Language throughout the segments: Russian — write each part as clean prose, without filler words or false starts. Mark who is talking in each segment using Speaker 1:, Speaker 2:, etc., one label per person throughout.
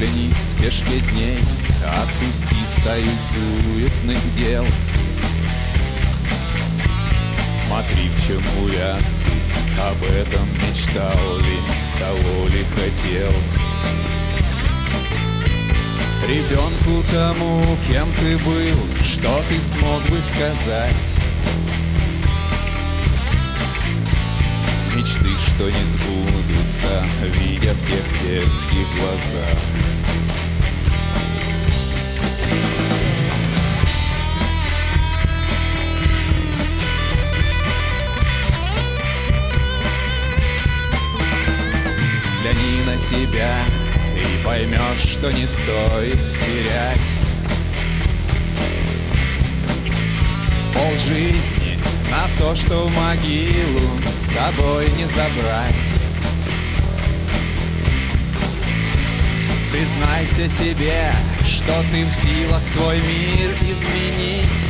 Speaker 1: Взгляни в спешке дней, отпусти стаю суетных дел. Смотри, в чем увяз ты, об этом мечтал ли, того ли хотел. Ребенку тому, кем ты был, что ты смог бы сказать? Мечты, что не сбудутся, видя в тех детских глазах. Взгляни на себя и поймешь, что не стоит терять. Полжизни на то, что в могилу с собой не забрать. Признайся себе, что ты в силах свой мир изменить.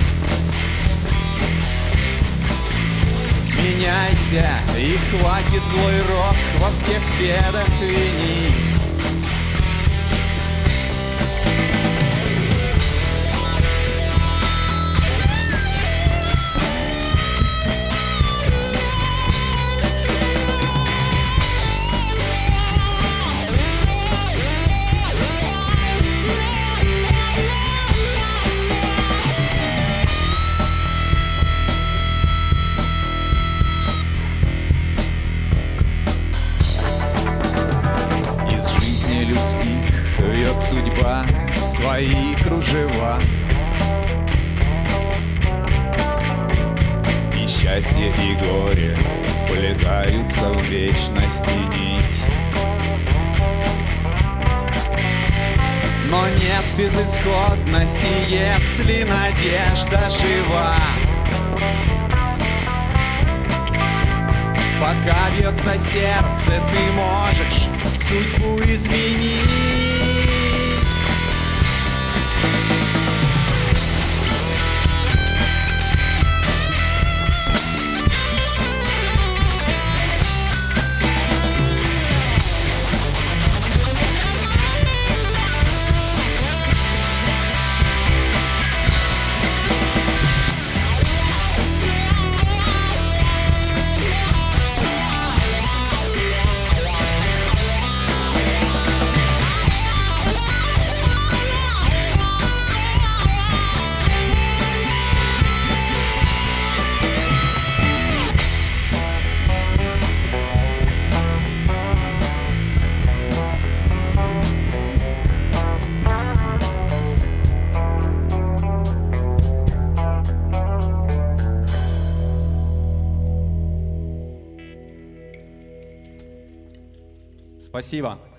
Speaker 1: Меняйся, и хватит злой рок во всех бедах винить. Вьет судьба свои кружева, и счастье, и горе плетаются в вечности нить. Но нет безысходности, если надежда жива. Пока бьется сердце, ты можешь судьбу изменить.
Speaker 2: Спасибо.